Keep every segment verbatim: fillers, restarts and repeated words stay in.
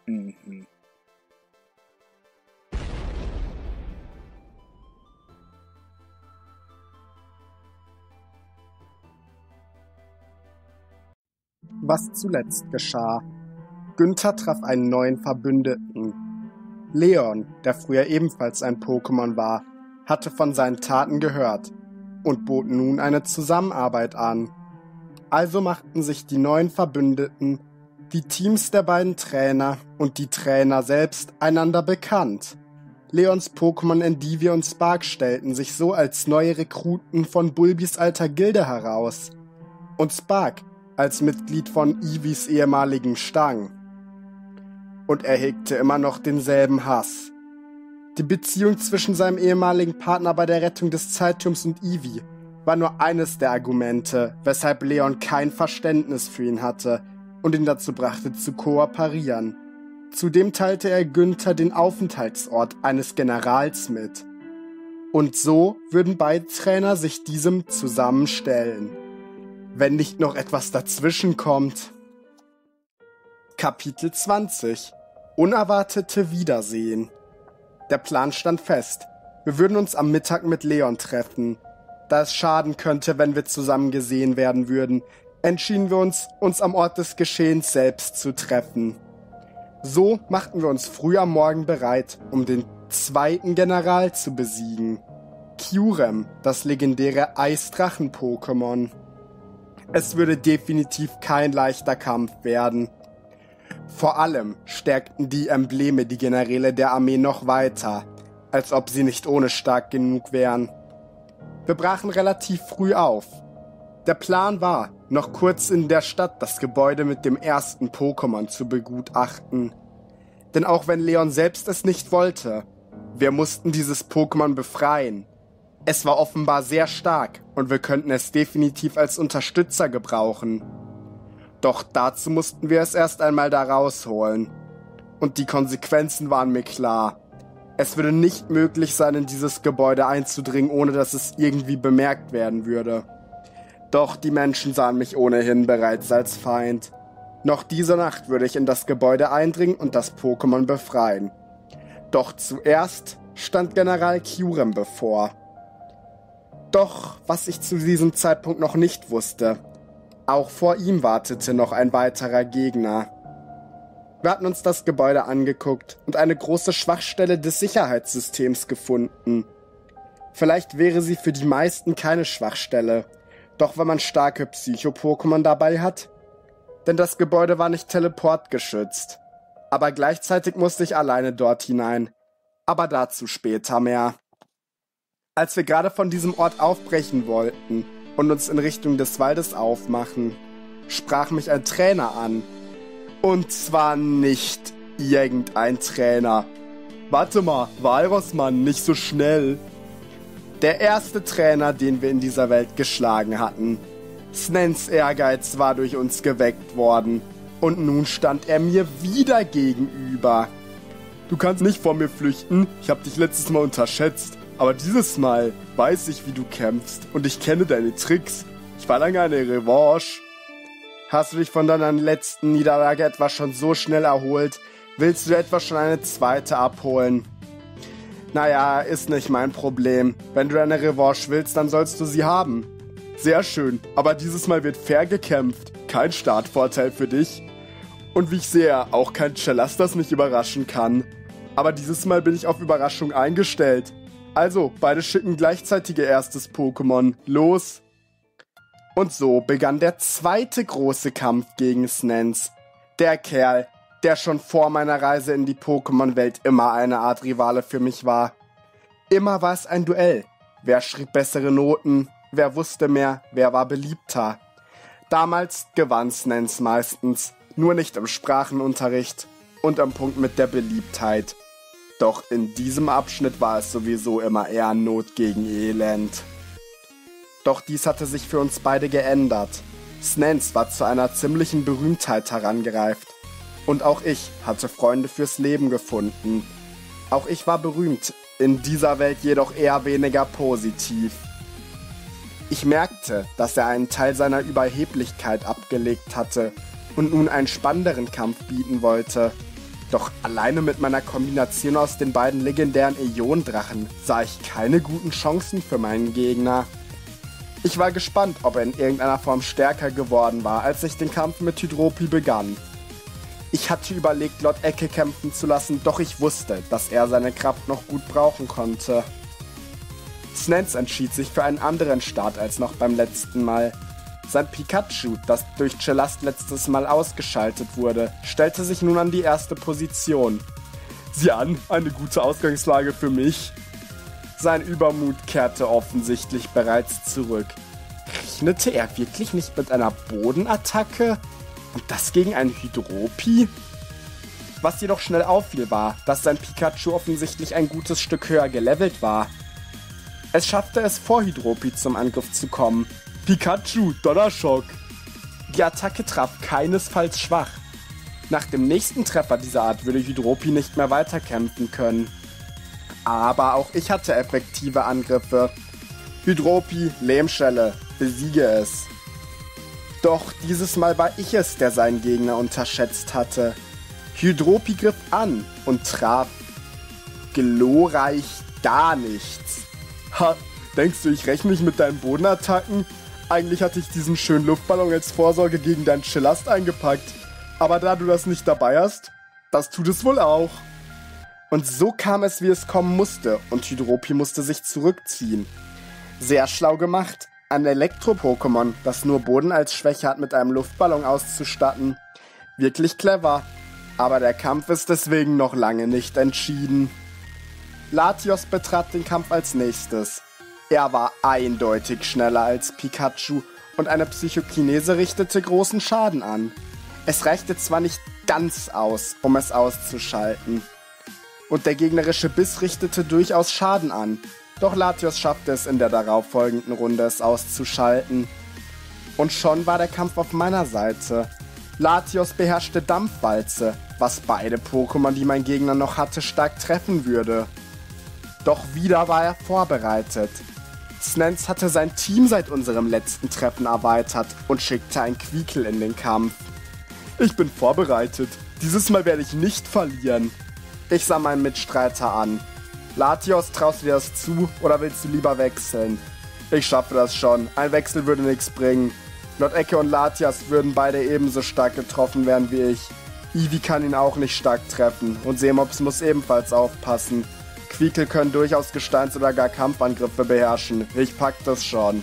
Mhm. Was zuletzt geschah. Günther traf einen neuen Verbündeten. Leon, der früher ebenfalls ein Pokémon war, hatte von seinen Taten gehört und bot nun eine Zusammenarbeit an. Also machten sich die neuen Verbündeten, die Teams der beiden Trainer und die Trainer selbst einander bekannt. Leons Pokémon Endivie und Spark stellten sich so als neue Rekruten von Bulbis alter Gilde heraus und Spark als Mitglied von Eevees ehemaligen Stang. Und er hegte immer noch denselben Hass. Die Beziehung zwischen seinem ehemaligen Partner bei der Rettung des Zeitturms und Eevee war nur eines der Argumente, weshalb Leon kein Verständnis für ihn hatte und ihn dazu brachte zu kooperieren. Zudem teilte er Günther den Aufenthaltsort eines Generals mit. Und so würden beide Trainer sich diesem zusammenstellen. Wenn nicht noch etwas dazwischen kommt. Kapitel zwanzig. Unerwartete Wiedersehen. Der Plan stand fest. Wir würden uns am Mittag mit Leon treffen. Da es schaden könnte, wenn wir zusammen gesehen werden würden, entschieden wir uns, uns am Ort des Geschehens selbst zu treffen. So machten wir uns früh am Morgen bereit, um den zweiten General zu besiegen. Kyurem, das legendäre Eisdrachen-Pokémon. Es würde definitiv kein leichter Kampf werden. Vor allem stärkten die Embleme die Generäle der Armee noch weiter, als ob sie nicht ohne stark genug wären. Wir brachen relativ früh auf. Der Plan war, noch kurz in der Stadt das Gebäude mit dem ersten Pokémon zu begutachten. Denn auch wenn Leon selbst es nicht wollte, wir mussten dieses Pokémon befreien. Es war offenbar sehr stark und wir könnten es definitiv als Unterstützer gebrauchen. Doch dazu mussten wir es erst einmal da rausholen. Und die Konsequenzen waren mir klar. Es würde nicht möglich sein, in dieses Gebäude einzudringen, ohne dass es irgendwie bemerkt werden würde. Doch die Menschen sahen mich ohnehin bereits als Feind. Noch diese Nacht würde ich in das Gebäude eindringen und das Pokémon befreien. Doch zuerst stand General Kyurem bevor. Doch, was ich zu diesem Zeitpunkt noch nicht wusste, auch vor ihm wartete noch ein weiterer Gegner. Wir hatten uns das Gebäude angeguckt und eine große Schwachstelle des Sicherheitssystems gefunden. Vielleicht wäre sie für die meisten keine Schwachstelle, doch wenn man starke Psycho-Pokémon dabei hat. Denn das Gebäude war nicht teleportgeschützt. Aber gleichzeitig musste ich alleine dort hinein. Aber dazu später mehr. Als wir gerade von diesem Ort aufbrechen wollten und uns in Richtung des Waldes aufmachen, sprach mich ein Trainer an. Und zwar nicht irgendein Trainer. Warte mal, Walrossmann, nicht so schnell. Der erste Trainer, den wir in dieser Welt geschlagen hatten. Snens Ehrgeiz war durch uns geweckt worden. Und nun stand er mir wieder gegenüber. Du kannst nicht vor mir flüchten, ich hab dich letztes Mal unterschätzt. Aber dieses Mal weiß ich, wie du kämpfst und ich kenne deine Tricks. Ich verlange eine Revanche. Hast du dich von deiner letzten Niederlage etwa schon so schnell erholt? Willst du etwa schon eine zweite abholen? Naja, ist nicht mein Problem. Wenn du eine Revanche willst, dann sollst du sie haben. Sehr schön, aber dieses Mal wird fair gekämpft. Kein Startvorteil für dich. Und wie ich sehe, auch kein Chellas, das mich überraschen kann. Aber dieses Mal bin ich auf Überraschung eingestellt. Also, beide schicken gleichzeitig ihr erstes Pokémon. Los! Und so begann der zweite große Kampf gegen Snens. Der Kerl, der schon vor meiner Reise in die Pokémon-Welt immer eine Art Rivale für mich war. Immer war es ein Duell. Wer schrieb bessere Noten? Wer wusste mehr? Wer war beliebter? Damals gewann Snens meistens, nur nicht im Sprachenunterricht und am Punkt mit der Beliebtheit. Doch in diesem Abschnitt war es sowieso immer eher Not gegen Elend. Doch dies hatte sich für uns beide geändert. Snens war zu einer ziemlichen Berühmtheit herangereift. Und auch ich hatte Freunde fürs Leben gefunden. Auch ich war berühmt, in dieser Welt jedoch eher weniger positiv. Ich merkte, dass er einen Teil seiner Überheblichkeit abgelegt hatte und nun einen spannenderen Kampf bieten wollte. Doch alleine mit meiner Kombination aus den beiden legendären Äonendrachen sah ich keine guten Chancen für meinen Gegner. Ich war gespannt, ob er in irgendeiner Form stärker geworden war, als ich den Kampf mit Hydropie begann. Ich hatte überlegt, Lord Ecke kämpfen zu lassen, doch ich wusste, dass er seine Kraft noch gut brauchen konnte. Snens entschied sich für einen anderen Start als noch beim letzten Mal. Sein Pikachu, das durch Chelast letztes Mal ausgeschaltet wurde, stellte sich nun an die erste Position. Sieh an, eine gute Ausgangslage für mich. Sein Übermut kehrte offensichtlich bereits zurück. Rechnete er wirklich nicht mit einer Bodenattacke? Und das gegen einen Hydropie? Was jedoch schnell auffiel war, dass sein Pikachu offensichtlich ein gutes Stück höher gelevelt war. Es schaffte es vor Hydropie zum Angriff zu kommen. Pikachu, Donnerschock! Die Attacke traf keinesfalls schwach. Nach dem nächsten Treffer dieser Art würde Hydropie nicht mehr weiterkämpfen können. Aber auch ich hatte effektive Angriffe. Hydropie, Lehmschelle, besiege es. Doch dieses Mal war ich es, der seinen Gegner unterschätzt hatte. Hydropie griff an und traf glorreich gar nichts. Ha, denkst du, ich rechne nicht mit deinen Bodenattacken? Eigentlich hatte ich diesen schönen Luftballon als Vorsorge gegen deinen Chelast eingepackt. Aber da du das nicht dabei hast, das tut es wohl auch. Und so kam es, wie es kommen musste, und Hydropie musste sich zurückziehen. Sehr schlau gemacht, ein Elektro-Pokémon, das nur Boden als Schwäche hat, mit einem Luftballon auszustatten. Wirklich clever, aber der Kampf ist deswegen noch lange nicht entschieden. Latios betrat den Kampf als nächstes. Er war eindeutig schneller als Pikachu und eine Psychokinese richtete großen Schaden an. Es reichte zwar nicht ganz aus, um es auszuschalten. Und der gegnerische Biss richtete durchaus Schaden an. Doch Latios schaffte es in der darauffolgenden Runde, es auszuschalten. Und schon war der Kampf auf meiner Seite. Latios beherrschte Dampfwalze, was beide Pokémon, die mein Gegner noch hatte, stark treffen würde. Doch wieder war er vorbereitet. Snens hatte sein Team seit unserem letzten Treffen erweitert und schickte ein Quiekel in den Kampf. Ich bin vorbereitet. Dieses Mal werde ich nicht verlieren. Ich sah meinen Mitstreiter an. Latios, traust du dir das zu oder willst du lieber wechseln? Ich schaffe das schon. Ein Wechsel würde nichts bringen. Lord Ecke und Latias würden beide ebenso stark getroffen werden wie ich. Eevee kann ihn auch nicht stark treffen und Seemops muss ebenfalls aufpassen. Quiekel können durchaus Gesteins- oder gar Kampfangriffe beherrschen. Ich pack das schon.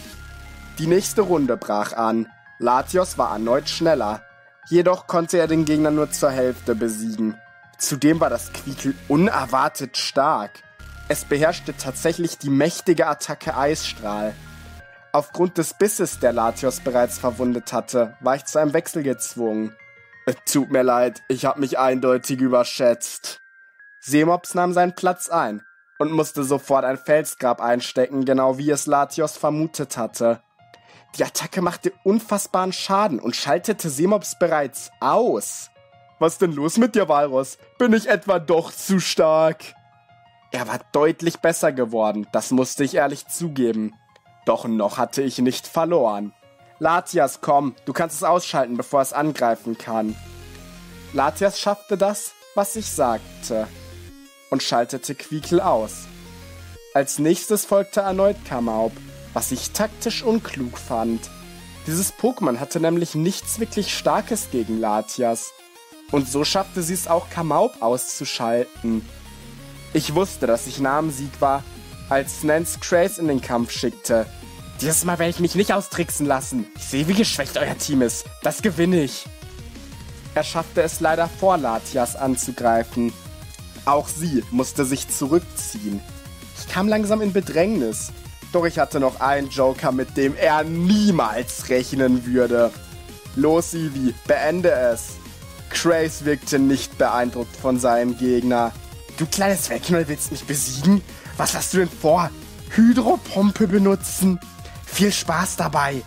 Die nächste Runde brach an. Latios war erneut schneller. Jedoch konnte er den Gegner nur zur Hälfte besiegen. Zudem war das Quiekel unerwartet stark. Es beherrschte tatsächlich die mächtige Attacke Eisstrahl. Aufgrund des Bisses, der Latios bereits verwundet hatte, war ich zu einem Wechsel gezwungen. Tut mir leid, ich habe mich eindeutig überschätzt. Seemops nahm seinen Platz ein und musste sofort ein Felsgrab einstecken, genau wie es Latios vermutet hatte. Die Attacke machte unfassbaren Schaden und schaltete Seemops bereits aus. Was denn los mit dir, Walross? Bin ich etwa doch zu stark? Er war deutlich besser geworden, das musste ich ehrlich zugeben. Doch noch hatte ich nicht verloren. Latias, komm, du kannst es ausschalten, bevor es angreifen kann. Latias schaffte das, was ich sagte, und schaltete Quiekel aus. Als nächstes folgte erneut Kamaup, was ich taktisch unklug fand. Dieses Pokémon hatte nämlich nichts wirklich Starkes gegen Latias. Und so schaffte sie es auch, Kamaup auszuschalten. Ich wusste, dass ich nah am Sieg war, als Snens Craze in den Kampf schickte. Dieses Mal werde ich mich nicht austricksen lassen. Ich sehe, wie geschwächt euer Team ist. Das gewinne ich. Er schaffte es leider vor Latias anzugreifen. Auch sie musste sich zurückziehen. Ich kam langsam in Bedrängnis. Doch ich hatte noch einen Joker, mit dem er niemals rechnen würde. Los, Eevee, beende es. Craze wirkte nicht beeindruckt von seinem Gegner. Du kleines Fellknoll, willst mich besiegen? Was hast du denn vor? Hydropumpe benutzen? Viel Spaß dabei.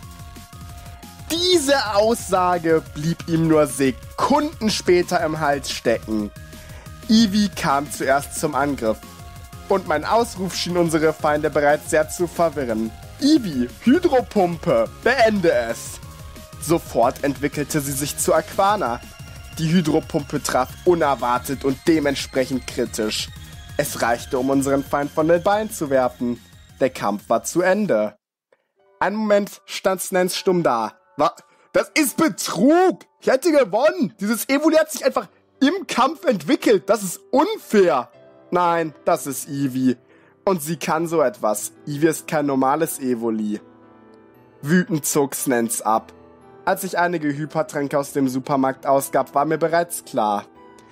Diese Aussage blieb ihm nur Sekunden später im Hals stecken. Eevee kam zuerst zum Angriff. Und mein Ausruf schien unsere Feinde bereits sehr zu verwirren. Eevee, Hydropumpe, beende es. Sofort entwickelte sie sich zu Aquana. Die Hydropumpe traf unerwartet und dementsprechend kritisch. Es reichte, um unseren Feind von den Beinen zu werfen. Der Kampf war zu Ende. Einen Moment stand Snens stumm da. Was? Das ist Betrug! Ich hätte gewonnen! Dieses Evoli hat sich einfach im Kampf entwickelt. Das ist unfair. Nein, das ist Eevee. Und sie kann so etwas. Eevee ist kein normales Evoli. Wütend zog Snens ab. Als ich einige Hypertränke aus dem Supermarkt ausgab, war mir bereits klar.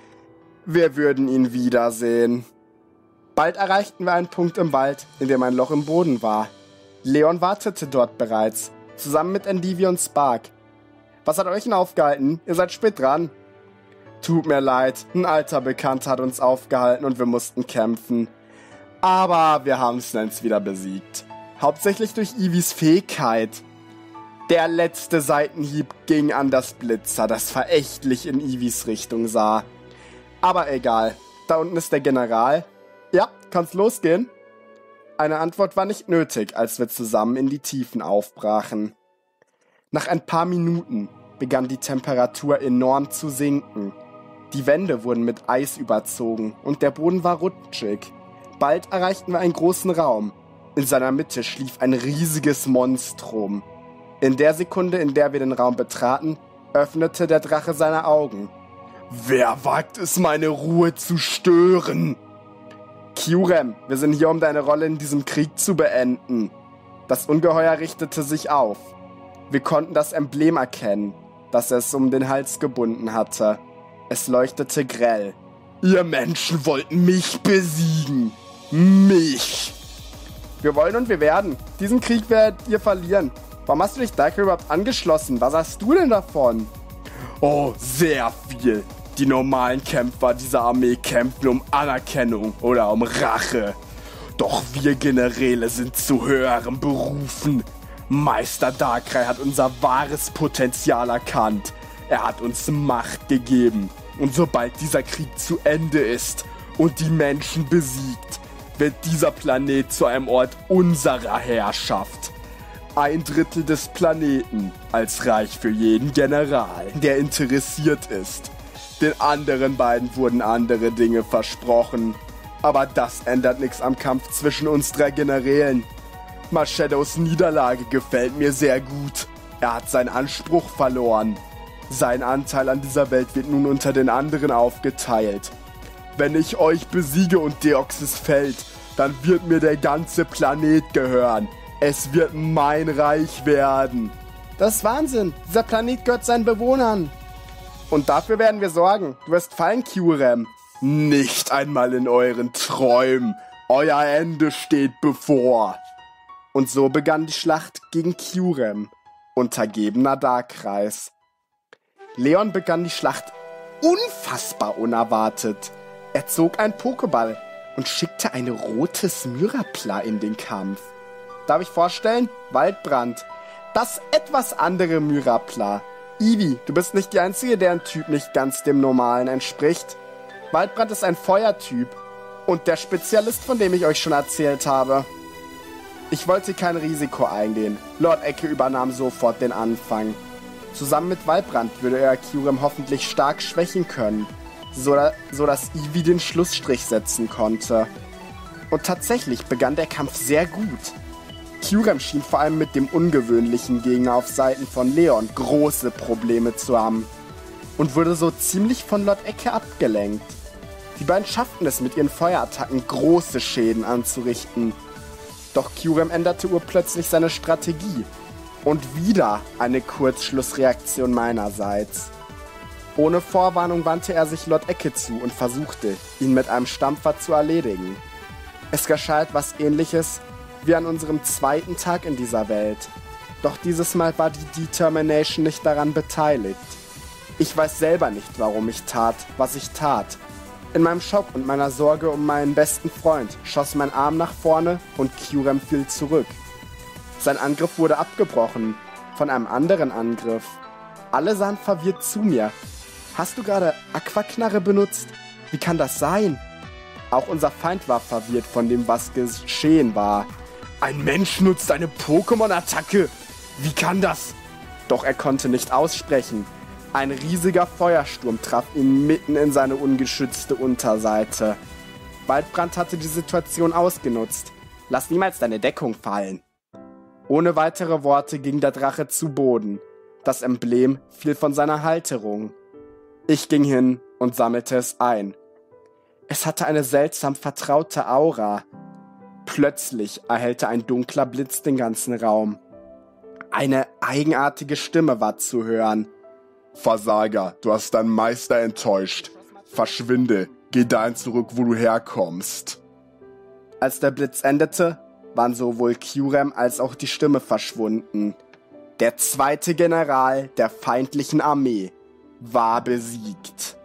Wir würden ihn wiedersehen. Bald erreichten wir einen Punkt im Wald, in dem ein Loch im Boden war. Leon wartete dort bereits, zusammen mit Endivie und Spark. Was hat euch denn aufgehalten? Ihr seid spät dran. Tut mir leid, ein alter Bekannter hat uns aufgehalten und wir mussten kämpfen. Aber wir haben Snens wieder besiegt. Hauptsächlich durch Eevees Fähigkeit. Der letzte Seitenhieb ging an das Blitzer, das verächtlich in Eevees Richtung sah. Aber egal, da unten ist der General. Ja, kann's losgehen? Eine Antwort war nicht nötig, als wir zusammen in die Tiefen aufbrachen. Nach ein paar Minuten begann die Temperatur enorm zu sinken. Die Wände wurden mit Eis überzogen und der Boden war rutschig. Bald erreichten wir einen großen Raum. In seiner Mitte schlief ein riesiges Monstrum. In der Sekunde, in der wir den Raum betraten, öffnete der Drache seine Augen. Wer wagt es, meine Ruhe zu stören? Kyurem, wir sind hier, um deine Rolle in diesem Krieg zu beenden. Das Ungeheuer richtete sich auf. Wir konnten das Emblem erkennen, das es um den Hals gebunden hatte. Es leuchtete grell. Ihr Menschen wollten mich besiegen. Mich. Wir wollen und wir werden. Diesen Krieg werdet ihr verlieren. Warum hast du dich Darkrai überhaupt angeschlossen? Was hast du denn davon? Oh, sehr viel. Die normalen Kämpfer dieser Armee kämpfen um Anerkennung oder um Rache. Doch wir Generäle sind zu höherem berufen. Meister Darkrai hat unser wahres Potenzial erkannt. Er hat uns Macht gegeben. Und sobald dieser Krieg zu Ende ist und die Menschen besiegt, wird dieser Planet zu einem Ort unserer Herrschaft. Ein Drittel des Planeten als Reich für jeden General, der interessiert ist. Den anderen beiden wurden andere Dinge versprochen. Aber das ändert nichts am Kampf zwischen uns drei Generälen. Mashadows Niederlage gefällt mir sehr gut. Er hat seinen Anspruch verloren. Sein Anteil an dieser Welt wird nun unter den anderen aufgeteilt. Wenn ich euch besiege und Deoxys fällt, dann wird mir der ganze Planet gehören. Es wird mein Reich werden. Das ist Wahnsinn. Dieser Planet gehört seinen Bewohnern. Und dafür werden wir sorgen. Du wirst fallen, Kyurem. Nicht einmal in euren Träumen. Euer Ende steht bevor. Und so begann die Schlacht gegen Kyurem, untergebener Darkrais. Leon begann die Schlacht unfassbar unerwartet. Er zog einen Pokéball und schickte ein rotes Myrapla in den Kampf. Darf ich vorstellen? Waldbrand. Das etwas andere Myrapla. Eevee, du bist nicht die Einzige, deren Typ nicht ganz dem Normalen entspricht. Waldbrand ist ein Feuertyp und der Spezialist, von dem ich euch schon erzählt habe. Ich wollte kein Risiko eingehen. Lord Ecke übernahm sofort den Anfang. Zusammen mit Waldbrand würde er Kyurem hoffentlich stark schwächen können, so, da, so dass Eevee den Schlussstrich setzen konnte. Und tatsächlich begann der Kampf sehr gut. Kyurem schien vor allem mit dem ungewöhnlichen Gegner auf Seiten von Leon große Probleme zu haben und wurde so ziemlich von Lord Ecke abgelenkt. Die beiden schafften es mit ihren Feuerattacken große Schäden anzurichten. Doch Kyurem änderte urplötzlich seine Strategie und wieder eine Kurzschlussreaktion meinerseits. Ohne Vorwarnung wandte er sich Lord Ecke zu und versuchte, ihn mit einem Stampfer zu erledigen. Es geschah etwas Ähnliches wie an unserem zweiten Tag in dieser Welt. Doch dieses Mal war die Determination nicht daran beteiligt. Ich weiß selber nicht, warum ich tat, was ich tat. In meinem Schock und meiner Sorge um meinen besten Freund schoss mein Arm nach vorne und Kyurem fiel zurück. Sein Angriff wurde abgebrochen von einem anderen Angriff. Alle sahen verwirrt zu mir. Hast du gerade Aquaknarre benutzt? Wie kann das sein? Auch unser Feind war verwirrt von dem, was geschehen war. Ein Mensch nutzt eine Pokémon-Attacke. Wie kann das? Doch er konnte nicht aussprechen. Ein riesiger Feuersturm traf ihn mitten in seine ungeschützte Unterseite. Waldbrand hatte die Situation ausgenutzt. Lass niemals deine Deckung fallen. Ohne weitere Worte ging der Drache zu Boden. Das Emblem fiel von seiner Halterung. Ich ging hin und sammelte es ein. Es hatte eine seltsam vertraute Aura. Plötzlich erhellte ein dunkler Blitz den ganzen Raum. Eine eigenartige Stimme war zu hören. Versager, du hast deinen Meister enttäuscht. Verschwinde, geh dahin zurück, wo du herkommst. Als der Blitz endete, waren sowohl Kyurem als auch die Stimme verschwunden. Der zweite General der feindlichen Armee war besiegt.